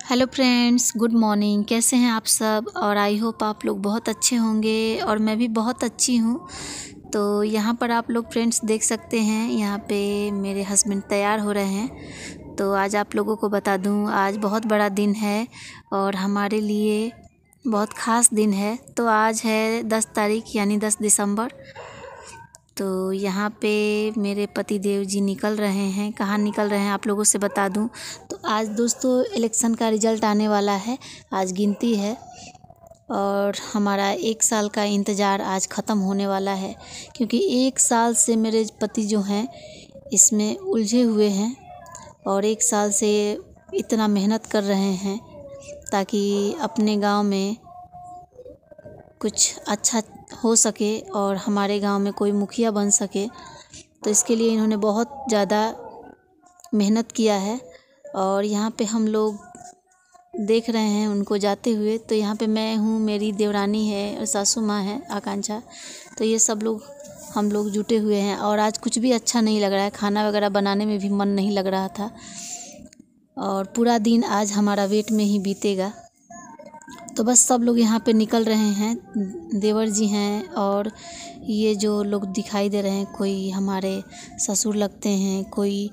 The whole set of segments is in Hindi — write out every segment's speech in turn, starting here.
Hello friends, good morning. कैसे हैं आप सब? और आई होप आप लोग बहुत अच्छे होंगे और मैं भी बहुत अच्छी हूँ। तो यहाँ पर आप लोग फ्रेंड्स देख सकते हैं, यहाँ पे मेरे हस्बैंड तैयार हो रहे हैं। तो आज आप लोगों को बता दूँ, आज बहुत बड़ा दिन है और हमारे लिए बहुत ख़ास दिन है। तो आज है 10 तारीख यानी 10 दिसंबर। तो यहाँ पे मेरे पति देव जी निकल रहे हैं। कहाँ निकल रहे हैं आप लोगों से बता दूं, तो आज दोस्तों इलेक्शन का रिज़ल्ट आने वाला है। आज गिनती है और हमारा 1 साल का इंतज़ार आज ख़त्म होने वाला है, क्योंकि 1 साल से मेरे पति जो हैं इसमें उलझे हुए हैं और 1 साल से इतना मेहनत कर रहे हैं ताकि अपने गांव में कुछ अच्छा हो सके और हमारे गांव में कोई मुखिया बन सके। तो इसके लिए इन्होंने बहुत ज़्यादा मेहनत किया है और यहाँ पे हम लोग देख रहे हैं उनको जाते हुए। तो यहाँ पे मैं हूँ, मेरी देवरानी है और सासू माँ है आकांक्षा। तो ये सब लोग हम लोग जुटे हुए हैं और आज कुछ भी अच्छा नहीं लग रहा है। खाना वगैरह बनाने में भी मन नहीं लग रहा था और पूरा दिन आज हमारा वेट में ही बीतेगा। तो बस सब लोग यहाँ पे निकल रहे हैं। देवर जी हैं और ये जो लोग दिखाई दे रहे हैं, कोई हमारे ससुर लगते हैं, कोई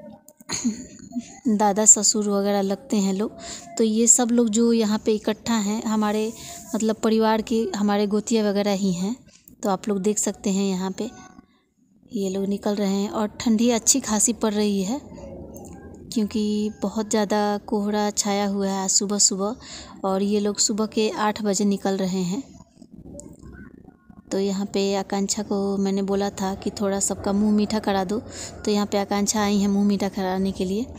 दादा ससुर वगैरह लगते हैं लोग। तो ये सब लोग जो यहाँ पे इकट्ठा हैं, हमारे मतलब परिवार के, हमारे गोतिया वगैरह ही हैं। तो आप लोग देख सकते हैं यहाँ पे ये लोग निकल रहे हैं और ठंडी अच्छी खासी पड़ रही है, क्योंकि बहुत ज़्यादा कोहरा छाया हुआ है आज सुबह सुबह। और ये लोग सुबह के 8 बजे निकल रहे हैं। तो यहाँ पे आकांक्षा को मैंने बोला था कि थोड़ा सबका मुंह मीठा करा दो, तो यहाँ पे आकांक्षा आई है मुंह मीठा कराने के लिए।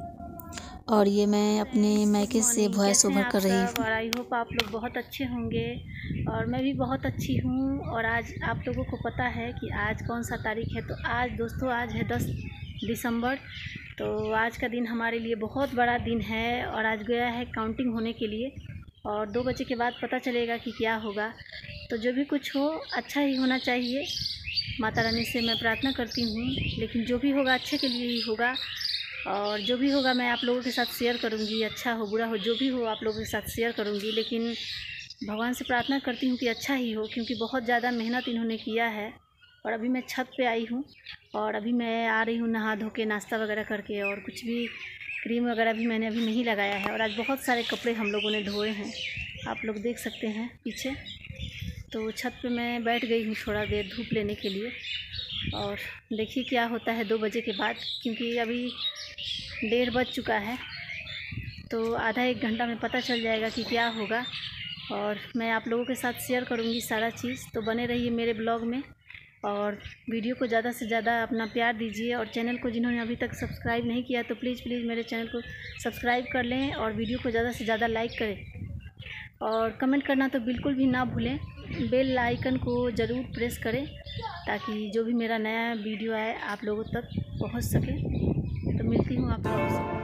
और ये मैं अपने मायके से वॉइस ओवर कर रही हूँ। और आई होप आप लोग बहुत अच्छे होंगे और मैं भी बहुत अच्छी हूँ। और आज आप लोगों को पता है कि आज कौन सा तारीख है। तो आज दोस्तों आज है 10 दिसंबर। तो आज का दिन हमारे लिए बहुत बड़ा दिन है और आज गया है काउंटिंग होने के लिए और 2 बजे के बाद पता चलेगा कि क्या होगा। तो जो भी कुछ हो अच्छा ही होना चाहिए। माता रानी से मैं प्रार्थना करती हूँ, लेकिन जो भी होगा अच्छे के लिए ही होगा और जो भी होगा मैं आप लोगों के साथ शेयर करूँगी। अच्छा हो बुरा हो जो भी हो आप लोगों के साथ शेयर करूँगी, लेकिन भगवान से प्रार्थना करती हूँ कि अच्छा ही हो, क्योंकि बहुत ज़्यादा मेहनत इन्होंने किया है। और अभी मैं छत पे आई हूँ और अभी मैं आ रही हूँ नहा धो के, नाश्ता वगैरह करके, और कुछ भी क्रीम वगैरह भी मैंने अभी नहीं लगाया है। और आज बहुत सारे कपड़े हम लोगों ने धोए हैं, आप लोग देख सकते हैं पीछे। तो छत पे मैं बैठ गई हूँ थोड़ा देर धूप लेने के लिए और देखिए क्या होता है 2 बजे के बाद, क्योंकि अभी 1:30 बज चुका है। तो आधा 1 घंटा में पता चल जाएगा कि क्या होगा और मैं आप लोगों के साथ शेयर करूँगी सारा चीज़। तो बने रहिए मेरे ब्लॉग में और वीडियो को ज़्यादा से ज़्यादा अपना प्यार दीजिए। और चैनल को जिन्होंने अभी तक सब्सक्राइब नहीं किया तो प्लीज़ मेरे चैनल को सब्सक्राइब कर लें और वीडियो को ज़्यादा से ज़्यादा लाइक करें और कमेंट करना तो बिल्कुल भी ना भूलें। बेल आइकन को ज़रूर प्रेस करें ताकि जो भी मेरा नया वीडियो आए आप लोगों तक पहुंच सके। तो मिलती हूँ आप लोगों से।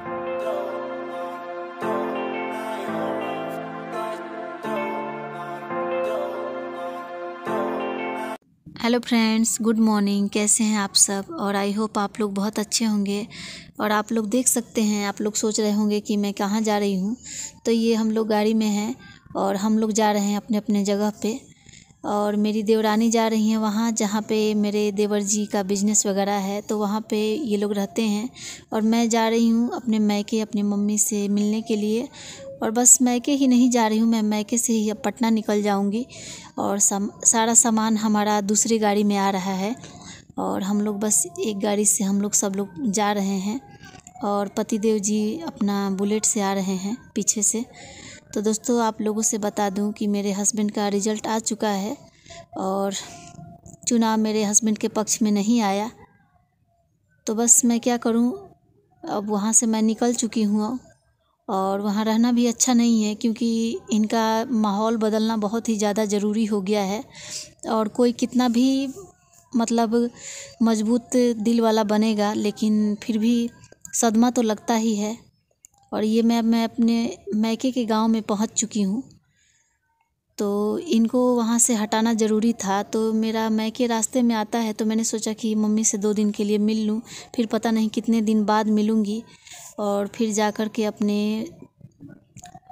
Hello friends, good morning. कैसे हैं आप सब? और आई होप आप लोग बहुत अच्छे होंगे। और आप लोग देख सकते हैं, आप लोग सोच रहे होंगे कि मैं कहाँ जा रही हूँ। तो ये हम लोग गाड़ी में हैं और हम लोग जा रहे हैं अपने अपने जगह पे। और मेरी देवरानी जा रही हैं वहाँ जहाँ पे मेरे देवर जी का बिजनेस वगैरह है, तो वहाँ पे ये लोग रहते हैं। और मैं जा रही हूँ अपने मायके अपनी मम्मी से मिलने के लिए। और बस मायके ही नहीं जा रही हूँ, मैं मायके से ही अब पटना निकल जाऊँगी। और सारा सामान हमारा दूसरी गाड़ी में आ रहा है और हम लोग बस एक गाड़ी से हम लोग सब लोग जा रहे हैं। और पतिदेव जी अपना बुलेट से आ रहे हैं पीछे से। तो दोस्तों आप लोगों से बता दूं कि मेरे हस्बैंड का रिज़ल्ट आ चुका है और चुनाव मेरे हस्बैंड के पक्ष में नहीं आया। तो बस मैं क्या करूं, अब वहां से मैं निकल चुकी हूं और वहाँ रहना भी अच्छा नहीं है, क्योंकि इनका माहौल बदलना बहुत ही ज़्यादा ज़रूरी हो गया है। और कोई कितना भी मतलब मजबूत दिल वाला बनेगा, लेकिन फिर भी सदमा तो लगता ही है। और ये मैं अपने मायके के गांव में पहुंच चुकी हूँ, तो इनको वहाँ से हटाना ज़रूरी था। तो मेरा मायके रास्ते में आता है, तो मैंने सोचा कि मम्मी से 2 दिन के लिए मिल लूँ, फिर पता नहीं कितने दिन बाद मिलूँगी और फिर जा कर के अपने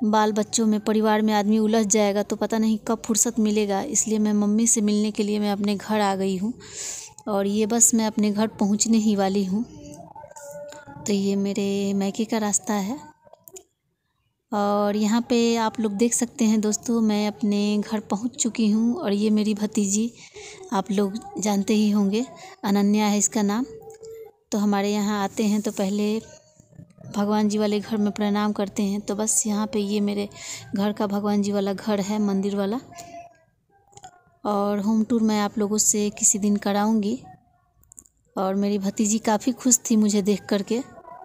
बाल बच्चों में, परिवार में आदमी उलझ जाएगा तो पता नहीं कब फुर्सत मिलेगा। इसलिए मैं मम्मी से मिलने के लिए मैं अपने घर आ गई हूँ और ये बस मैं अपने घर पहुँचने ही वाली हूँ। तो ये मेरे मायके का रास्ता है और यहाँ पे आप लोग देख सकते हैं दोस्तों, मैं अपने घर पहुँच चुकी हूँ। और ये मेरी भतीजी, आप लोग जानते ही होंगे, अनन्या है इसका नाम। तो हमारे यहाँ आते हैं तो पहले भगवान जी वाले घर में प्रणाम करते हैं। तो बस यहाँ पे ये मेरे घर का भगवान जी वाला घर है, मंदिर वाला। और होम टूर मैं आप लोगों से किसी दिन कराऊंगी। और मेरी भतीजी काफ़ी खुश थी मुझे देख करके।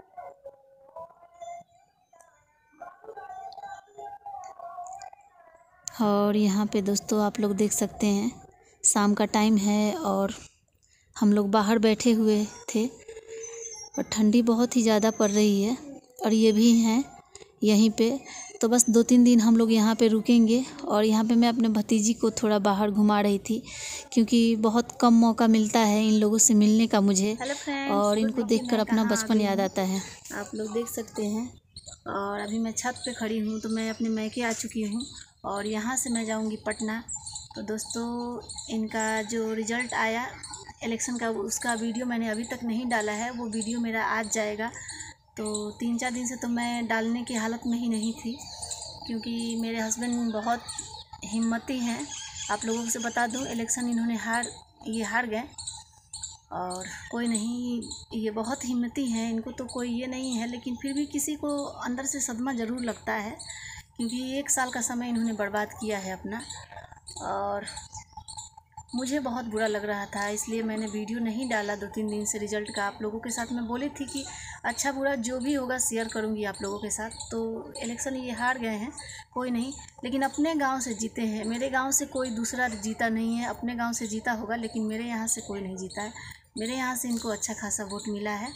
और यहाँ पे दोस्तों आप लोग देख सकते हैं, शाम का टाइम है और हम लोग बाहर बैठे हुए थे और ठंडी बहुत ही ज़्यादा पड़ रही है। और ये भी हैं यहीं पे। तो बस 2-3 दिन हम लोग यहाँ पे रुकेंगे। और यहाँ पे मैं अपने भतीजी को थोड़ा बाहर घुमा रही थी क्योंकि बहुत कम मौका मिलता है इन लोगों से मिलने का मुझे। और इनको देखकर अपना बचपन याद आता है। आप लोग देख सकते हैं। और अभी मैं छत पे खड़ी हूँ, तो मैं अपने मायके आ चुकी हूँ और यहाँ से मैं जाऊँगी पटना। तो दोस्तों, इनका जो रिज़ल्ट आया इलेक्शन का, उसका वीडियो मैंने अभी तक नहीं डाला है। वो वीडियो मेरा आज जाएगा। तो 3-4 दिन से तो मैं डालने की हालत में ही नहीं थी क्योंकि मेरे हस्बैंड बहुत हिम्मती हैं। आप लोगों से बता दूं, इलेक्शन इन्होंने हार गए। और कोई नहीं, ये बहुत हिम्मती हैं, इनको तो कोई ये नहीं है। लेकिन फिर भी किसी को अंदर से सदमा ज़रूर लगता है क्योंकि 1 साल का समय इन्होंने बर्बाद किया है अपना। और मुझे बहुत बुरा लग रहा था, इसलिए मैंने वीडियो नहीं डाला 2-3 दिन से रिज़ल्ट का। आप लोगों के साथ मैं बोली थी कि अच्छा बुरा जो भी होगा शेयर करूंगी आप लोगों के साथ। तो इलेक्शन ये हार गए हैं, कोई नहीं, लेकिन अपने गांव से जीते हैं। मेरे गांव से कोई दूसरा जीता नहीं है, अपने गांव से जीता होगा, लेकिन मेरे यहाँ से कोई नहीं जीता है। मेरे यहाँ से इनको अच्छा खासा वोट मिला है।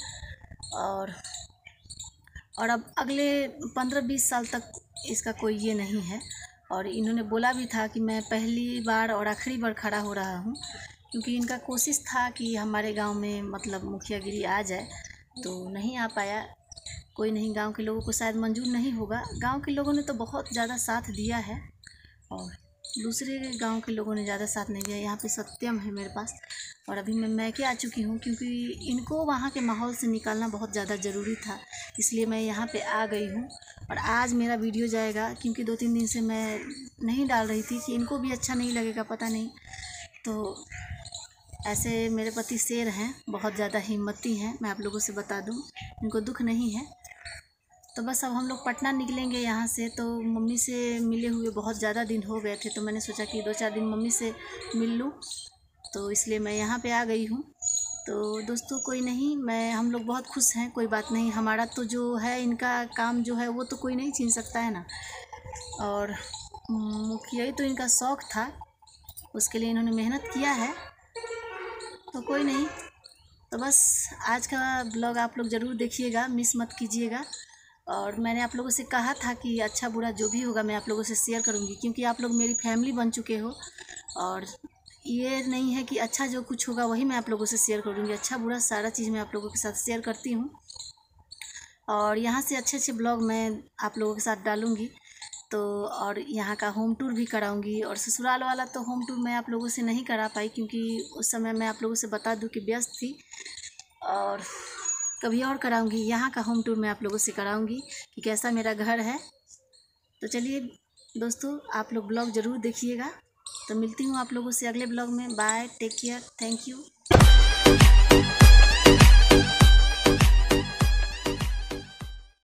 और अब अगले 15-20 साल तक इसका कोई ये नहीं है। और इन्होंने बोला भी था कि मैं पहली बार और आखिरी बार खड़ा हो रहा हूँ क्योंकि इनका कोशिश था कि हमारे गांव में मतलब मुखियागिरी आ जाए, तो नहीं आ पाया। कोई नहीं, गांव के लोगों को शायद मंजूर नहीं होगा। गांव के लोगों ने तो बहुत ज़्यादा साथ दिया है और दूसरे गांव के लोगों ने ज़्यादा साथ नहीं दिया। यहाँ पे सत्यम है मेरे पास। और अभी मैं मायके आ चुकी हूँ क्योंकि इनको वहाँ के माहौल से निकालना बहुत ज़्यादा ज़रूरी था, इसलिए मैं यहाँ पे आ गई हूँ। और आज मेरा वीडियो जाएगा क्योंकि 2-3 दिन से मैं नहीं डाल रही थी कि इनको भी अच्छा नहीं लगेगा, पता नहीं। तो ऐसे मेरे पति शेर हैं, बहुत ज़्यादा हिम्मती हैं, मैं आप लोगों से बता दूँ, इनको दुख नहीं है। तो बस अब हम लोग पटना निकलेंगे यहाँ से। तो मम्मी से मिले हुए बहुत ज़्यादा दिन हो गए थे, तो मैंने सोचा कि 2-4 दिन मम्मी से मिल लूँ, तो इसलिए मैं यहाँ पे आ गई हूँ। तो दोस्तों कोई नहीं, हम लोग बहुत खुश हैं, कोई बात नहीं। हमारा तो जो है, इनका काम जो है वो तो कोई नहीं छीन सकता है ना। और मुखिया तो इनका शौक़ था, उसके लिए इन्होंने मेहनत किया है, तो कोई नहीं। तो बस आज का ब्लॉग आप लोग ज़रूर देखिएगा, मिस मत कीजिएगा। और मैंने आप लोगों से कहा था कि अच्छा बुरा जो भी होगा मैं आप लोगों से शेयर करूँगी क्योंकि आप लोग मेरी फैमिली बन चुके हो। और ये नहीं है कि अच्छा जो कुछ होगा वही मैं आप लोगों से शेयर करूँगी, अच्छा बुरा सारा चीज़ मैं आप लोगों के साथ शेयर करती हूँ। और यहाँ से अच्छे ब्लॉग मैं आप लोगों के साथ डालूँगी। तो और यहाँ का होम टूर भी कराऊंगी। और ससुराल वाला तो होम टूर मैं आप लोगों से नहीं करा पाई क्योंकि उस समय मैं आप लोगों से बता दूं कि व्यस्त थी। और कभी और कराऊंगी, यहाँ का होम टूर मैं आप लोगों से कराऊंगी कि कैसा मेरा घर है। तो चलिए दोस्तों, आप लोग ब्लॉग ज़रूर देखिएगा। तो मिलती हूँ आप लोगों से अगले ब्लॉग में। Bye, take care, thank you.